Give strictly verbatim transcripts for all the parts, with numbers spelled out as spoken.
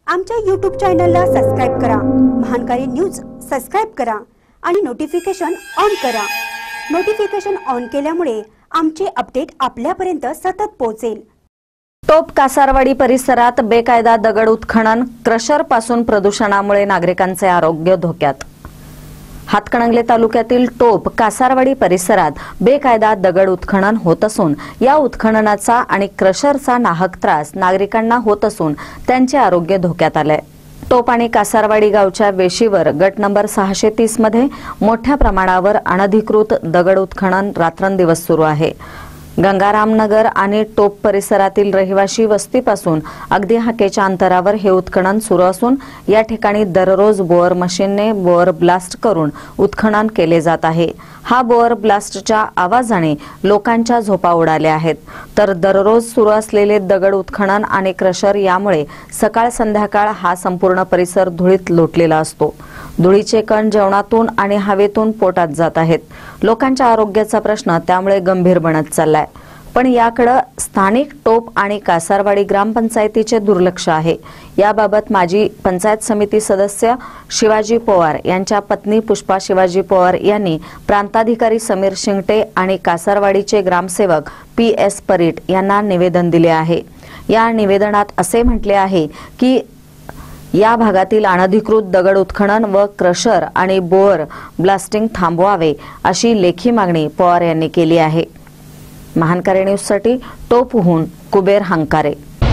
आमच्या यूट्यूब चॅनलला सबस्क्राइब करा, महानकारी न्यूज सबस्क्राइब करा आणि नोटिफिकेशन ऑन करा। नोटिफिकेशन ऑन केल्यामुळे आमचे अपडेट आपल्यापर्यंत सतत पोहोचेल। टोप कासारवाडी परिसरात बेकायदा दगड उत्खनन, क्रशर पासून प्रदूषणामुळे नागरिकांचे आरोग्य धोक्यात। हातकणंगले तालुक्यातील टोप कासारवाडी परिसरात बेकायदा दगड उत्खनन होत असून या उत्खननाचा आणि क्रशरचा नाहक त्रास नागरिकांना होत असून त्यांचे आरोग्य धोक्यात आले। टोप आणि कासारवाडी गावच्या वेशीवर गट नंबर सहाशे तीस मध्ये मोठ्या प्रमाणावर अनधिकृत दगड उत्खनन रात्रंदिवस सुरू आहे। गंगारामनगर आणि टोप परिसरातील रहिवासी वस्तीपासून अगदी हाकेच्या अंतरावर हे उत्खनन सुरू असून या ठिकाणी दररोज बोअर मशीनने बोअर ब्लास्ट करून उत्खनन केले जात आहे। हा बोअर ब्लास्टच्या आवाजाने लोकांच्या झोपा उडाल्या आहेत, तर दररोज सुरू असलेले दगड उत्खनन आणि क्रशर यामुळे सकाळ संध्याकाळ हा संपूर्ण परिसर धुळीत लोटलेला असतो। धुळीचे कण जेवणातून आणि हवेतून पोटात जात आहेत। लोकांच्या आरोग्याचा प्रश्न त्यामुळे गंभीर बनत चाललाय, पण याकडे स्थानिक टोप आणि कासारवाडी ग्रामपंचायतीचे दुर्लक्ष आहे। याबाबत माजी पंचायत समिती सदस्य शिवाजी पवार यांच्या पत्नी पुष्पा शिवाजी पवार यांनी प्रांताधिकारी समीर शिंगटे आणि कासारवाडीचे ग्रामसेवक पी एस परीट यांना निवेदन दिले आहे। या निवेदनात असे म्हटले आहे की या भागातील अनधिकृत दगड उत्खनन व क्रशर आणि बोअर ब्लास्टिंग थांबवावे अशी लेखी मागणी पवार यांनी केली आहे। महानकारी न्यूजसाठी टोपहून कुबेर हंकारे।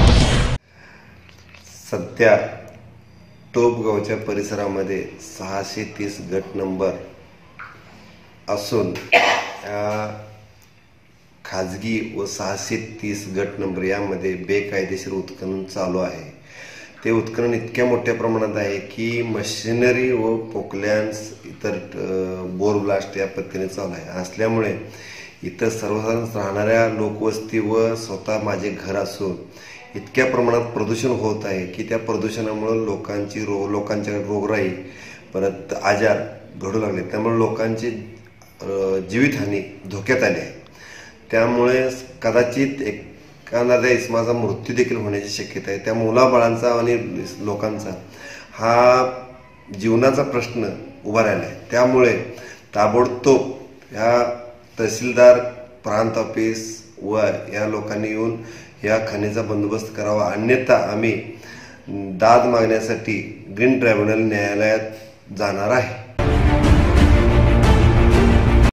सध्या टोप गावच्या परिसरामध्ये सहाशे तीस गट नंबर असून खाजगी व सहाशे तीस गट नंबर यामध्ये बेकायदेशीर उत्खनन चालू आहे। ते उत्खनन इतक्या मोठ्या प्रमाणात आहे की मशिनरी व पोकलॅन्स इतर बोर ब्लास्ट या पद्धतीने चालू आहे। असल्यामुळे इतर सर्वसाधारण राहणाऱ्या लोकवस्ती व स्वतः माझे घर असून इतक्या प्रमाणात प्रदूषण होत आहे की त्या प्रदूषणामुळे लोकांची रो लोकांच्या रोगराई परत आजार घडू लागले, त्यामुळे लोकांची जीवितहानी धोक्यात आली आहे। त्यामुळे कदाचित एक एखाद्या इसमाचा मृत्यू देखील होण्याची शक्यता आहे। त्या मुलाबाळांचा आणि लोकांचा हा जीवनाचा प्रश्न उभा राहिला आहे। त्यामुळे ताबडतोब या तहसीलदार, प्रांत ऑफिस व या लोकांनी येऊन या खनिजा बंदोबस्त करावा, अन्यथा आम्ही दाद मागण्यासाठी ग्रीन ट्रायब्युनल न्यायालयात जाणार आहे।